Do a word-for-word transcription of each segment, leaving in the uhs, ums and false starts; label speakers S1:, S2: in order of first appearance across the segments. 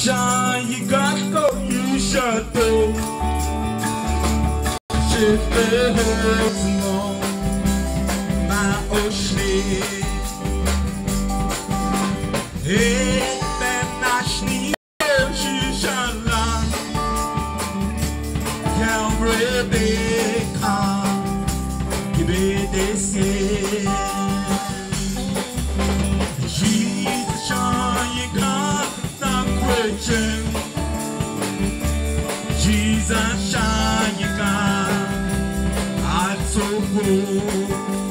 S1: shine, you got go, you should do. Shift the hurts on my ocean. Hey, ben nashni shishala, Calvary beka, give it this year. Jesus, shine, you got the question. Jesus, shine, you got I'm so cool.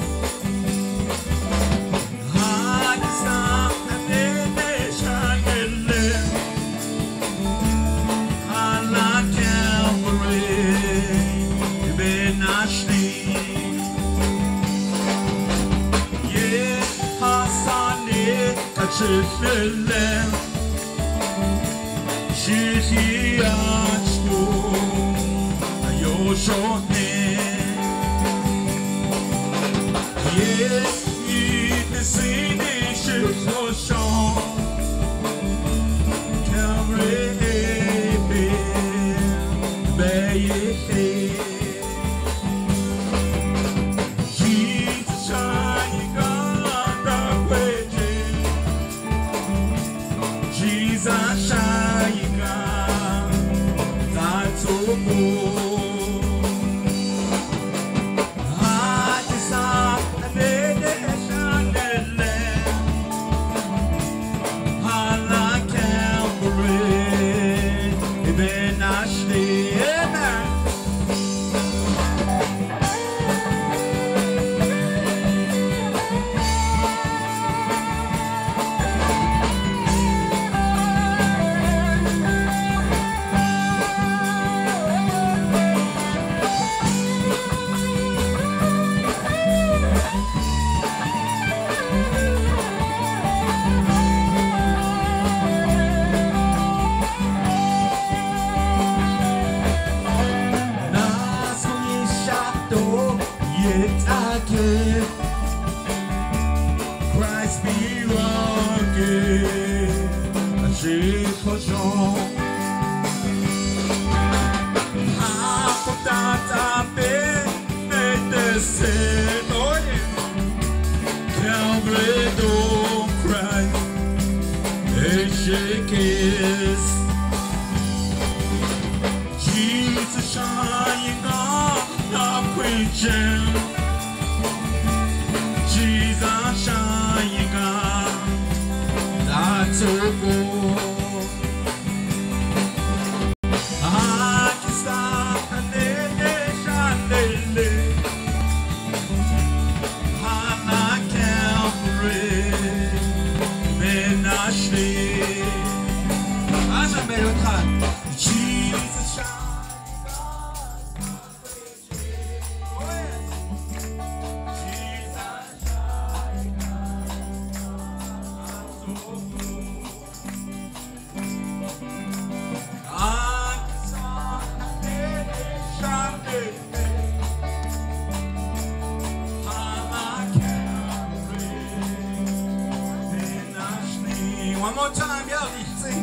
S2: One more time, y'all. You can sing.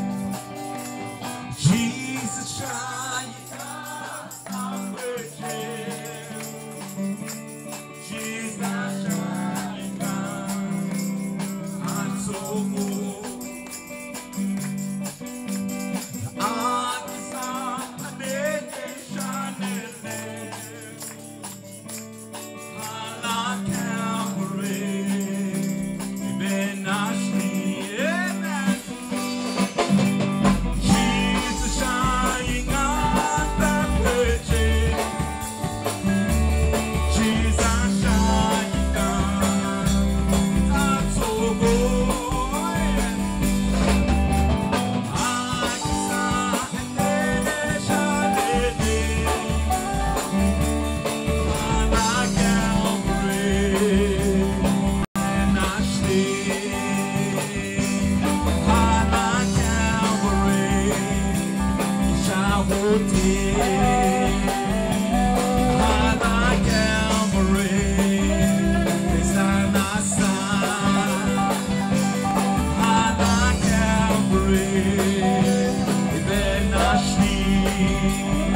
S2: Jesus shine, I'm Jesus shine, I'm so good. I'm the sun, I'm the shining light. Allah Calvary, Ben Ashni. Calvary. Thank you.